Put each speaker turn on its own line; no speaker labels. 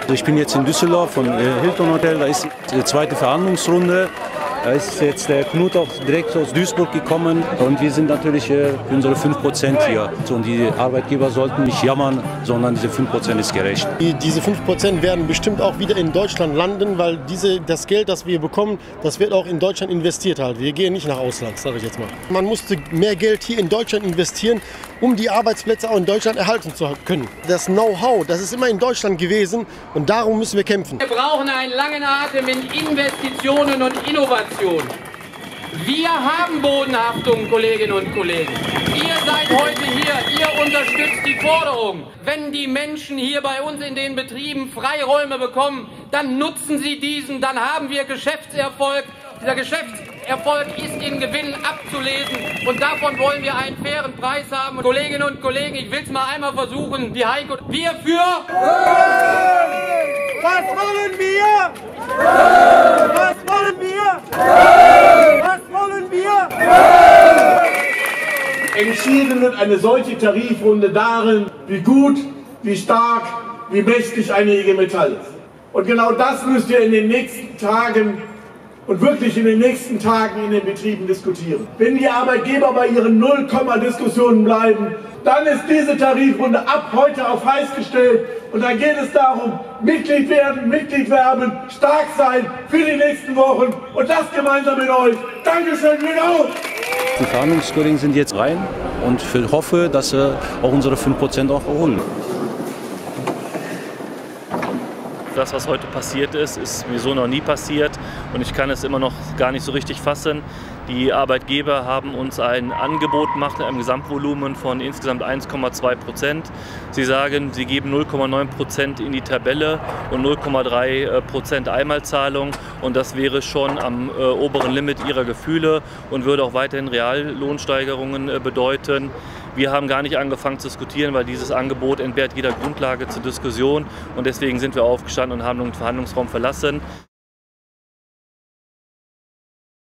Ich bin jetzt in Düsseldorf von Hilton Hotel, da ist die zweite Verhandlungsrunde. Da ist jetzt der Knut auch direkt aus Duisburg gekommen und wir sind natürlich für unsere 5% hier. Und die Arbeitgeber sollten nicht jammern, sondern diese 5% ist gerecht.
Diese 5% werden bestimmt auch wieder in Deutschland landen, weil das Geld, das wir bekommen, das wird auch in Deutschland investiert halt. Wir gehen nicht nach Ausland, sage ich jetzt mal. Man musste mehr Geld hier in Deutschland investieren, um die Arbeitsplätze auch in Deutschland erhalten zu können. Das Know-how, das ist immer in Deutschland gewesen und darum müssen wir kämpfen.
Wir brauchen einen langen Atem in Investitionen und Innovationen. Wir haben Bodenhaftung, Kolleginnen und Kollegen. Ihr seid heute hier, ihr unterstützt die Forderung. Wenn die Menschen hier bei uns in den Betrieben Freiräume bekommen, dann nutzen sie diesen, dann haben wir Geschäftserfolg. Dieser Geschäftserfolg ist in Gewinn abzulesen und davon wollen wir einen fairen Preis haben. Kolleginnen und Kollegen, ich will es mal einmal versuchen. Die Heiko, wir für...
Was wollen wir? Was wollen wir? Was wollen wir?
Entschieden wird eine solche Tarifrunde darin, wie gut, wie stark, wie mächtig eine IG Metall ist. Und genau das müsst ihr in den nächsten Tagen und wirklich in den nächsten Tagen in den Betrieben diskutieren. Wenn die Arbeitgeber bei ihren Null-Komma-Diskussionen bleiben, dann ist diese Tarifrunde ab heute auf heiß gestellt und dann geht es darum, Mitglied werden, Mitglied werben, stark sein für die nächsten Wochen und das gemeinsam mit euch. Dankeschön, Glück auf!
Die Verhandlungskollegen sind jetzt rein und ich hoffe, dass wir auch unsere 5% auch erholen.
Das, was heute passiert ist mir so noch nie passiert und ich kann es immer noch gar nicht so richtig fassen. Die Arbeitgeber haben uns ein Angebot gemacht mit einem Gesamtvolumen von insgesamt 1,2%. Sie sagen, sie geben 0,9% in die Tabelle und 0,3% Einmalzahlung und das wäre schon am oberen Limit ihrer Gefühle und würde auch weiterhin Reallohnsteigerungen bedeuten. Wir haben gar nicht angefangen zu diskutieren, weil dieses Angebot entbehrt jeder Grundlage zur Diskussion und deswegen sind wir aufgestanden und haben den Verhandlungsraum verlassen.